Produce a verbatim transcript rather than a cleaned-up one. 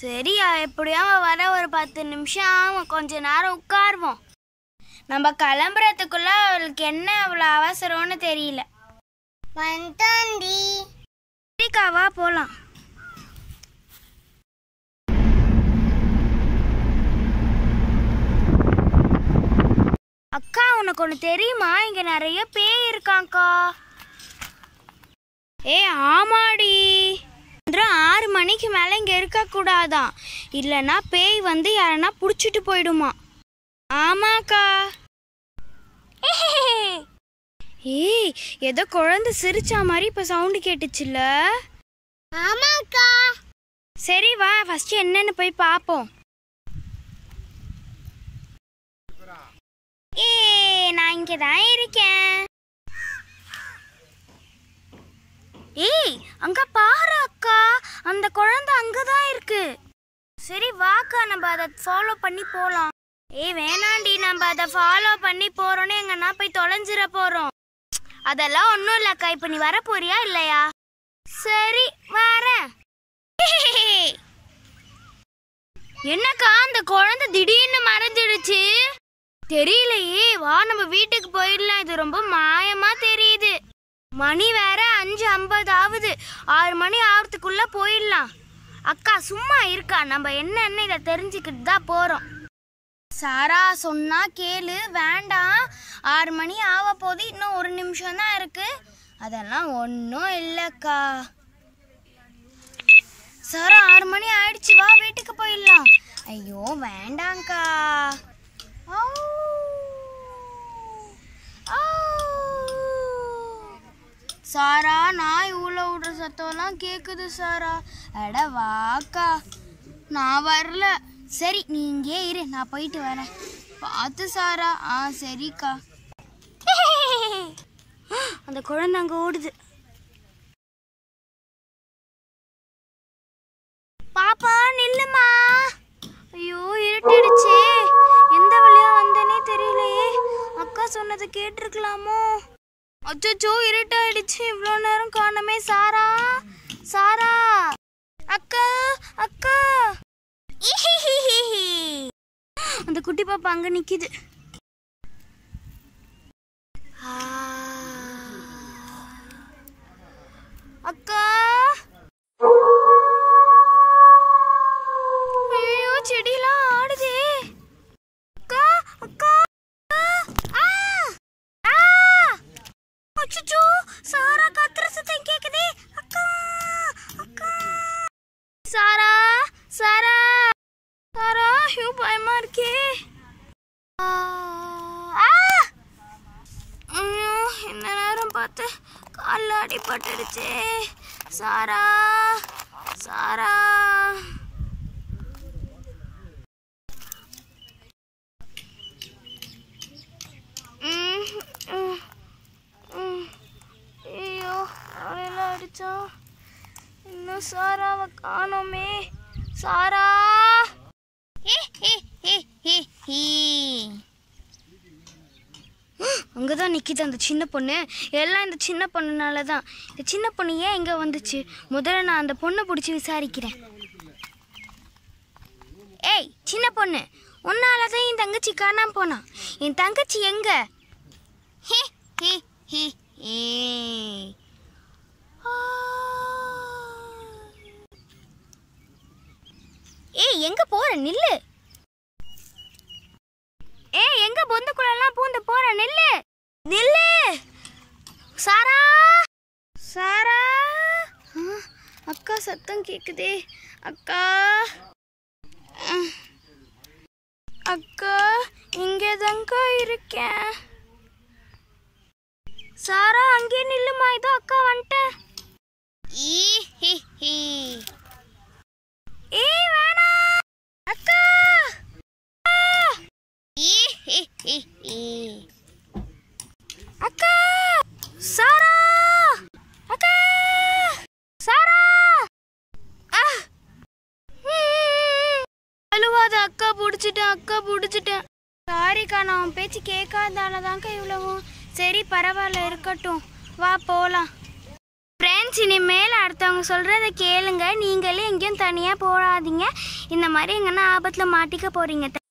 சரியா, எப்படியும் அவன் வர ஒரு பத்து நிமிஷம் கொஞ்ச நேரம் உட்காருவோம். நம்ம கிளம்புறதுக்குள்ள அவளுக்கு என்ன அவ்வளோ அவசரம்னு தெரியல. வந்துட்டாண்டி. சரிக்காவா போலாம். அக்கா, உனக்கு ஒன்று தெரியுமா? இங்க நிறைய பேய் இருக்காங்க்கா. ஏ ஆமாடி, ஆறு மணிக்கு மேலே இங்கே இருக்கக்கூடாதான், இல்லைன்னா பேய் வந்து யாரன்னா பிடிச்சிட்டு போயிடுமா. ஆமாக்கா. ஏய், ஏதோ குழந்தை சிரிச்சா மாதிரி இப்போ சவுண்டு கேட்டுச்சுல்ல? ஆமாக்கா. சரி வா, ஃபர்ஸ்ட் என்னன்னு போய் பார்ப்போம். ஏ, நான் இங்கே தான் இருக்கேன். ஏய், அங்க பாரு அக்கா, அந்த குழந்தை அங்கதான் இருக்கு. சரி வாக்கா, நம்ம அதை ஃபாலோ பண்ணி போலாம். ஏய் வேணாண்டி, நம்ம அதை ஃபாலோ பண்ணி போறோன்னு எங்கன்னா போய் தொலைஞ்சிட போறோம். அதெல்லாம் ஒன்றும் இல்லக்கா. இப்போ நீ வர போறியா இல்லையா? சரி வரேன். என்னக்கா, அந்த குழந்தை திடீர்னு மறைஞ்சிடுச்சு? தெரியலையே, வா நம்ம வீட்டுக்கு போயிடலாம். இது ரொம்ப மாயமா தெரியுது. மணி வேற அஞ்சு ஐம்பது ஆகுது. ஆறு மணி ஆகிறதுக்குள்ள போயிடலாம். அக்கா சும்மா இருக்கா, நம்ம என்னன்னு இதை தெரிஞ்சுக்கிட்டு தான் போறோம். சாரா சொன்னா கேளு. வேண்டாம், ஆறு மணி ஆக போது, இன்னும் ஒரு நிமிஷம் தான் இருக்கு. அதெல்லாம் ஒன்றும் இல்லைக்கா. சாரா, ஆறு மணி ஆயிடுச்சு, வா வீட்டுக்கு போயிடலாம். ஐயோ வேண்டாங்க்கா. சாரா, நாய் ஊழ விடுற சத்தம்லாம் கேட்குது சாரா. அட வாக்கா. நான் வரல. சரி நீ இங்கே இரு, நான் போயிட்டு வரேன். பார்த்து சாரா. ஆ சரிக்கா. அந்த குழந்தை அங்கே ஓடுது. பாப்பா நில்லுமா. ஐயோ இருட்டிடுச்சே, எந்த வழியா வந்தேனே தெரியலையே. அக்கா சொன்னதை கேட்டிருக்கலாமோ? அச்சோ இருட்டாயிடுச்சு, இவ்வளோ நேரம் காணமே. சாரா, சாரா, அக்கா, அக்கா. அந்த குட்டி பாப்பா அங்க நிக்குது. அக்கா. ஐயோ செடியெல்லாம் ஆடுதே. அக்கா, அக்கா. அச்சோ, சாரா கத்துற சத்தம் கேக்குதே. அக்கா, அக்கா. சாரா, சாரா, சாரா. ஐயோ பயமா இருக்கே. ஐயோ, என்ன நேரம் பார்த்து காலில் அடிபட்டுடுச்சே. சாரா, சாரா. ஐயோ காலையில் அடிச்சா, இன்னும் சாராவை காணோமே. சாரா. அங்கதான் நிக்கிது அந்த சின்ன பொண்ணு. எல்லாம் இந்த சின்ன பொண்ணுனால தான். இந்த சின்ன பொண்ணு ஏன் இங்க வந்துச்சு? முதல்ல நான் அந்த பொண்ணை பிடிச்சி விசாரிக்கிறேன். ஏய் சின்ன பொண்ணு, உன்னாலதான் என் தங்கச்சி காணாம போனா. என் தங்கச்சி எங்க? ஹே ஹே ஹே ஹே. ஏய் எங்க போற? நில்லு. ஏய் எங்க பொந்துக்குள்ளெல்லாம் பூந்து போற? நில்லு, நில்லு. சாரா, சாரா. அக்கா சத்தம் கேக்குதே. அக்கா, அக்கா இங்கேதான்க்கா இருக்கேன். சாரா அங்கே நில்லுமா, இதோ அக்கா வந்துட்டேன். ஏய் வேணாம் அக்கா. அக்கா, சாரா, அக்கா, சாரா. அழுவாத அக்கா, பிடிச்சிட்டேன் அக்கா, பிடிச்சிட்டேன். சாரிக்கா, நான் உன் பேச்சு கேட்காதாலதான்க்கா இவ்வளவும். சரி பரவாயில்ல, இருக்கட்டும், வா போகலாம். ஃப்ரெண்ட்ஸ், இனிமேல் அடுத்தவங்க சொல்கிறத கேளுங்க. நீங்களே எங்கேயும் தனியாக போடாதீங்க. இந்த மாதிரி எங்கன்னா ஆபத்துல மாட்டிக்க போறீங்க.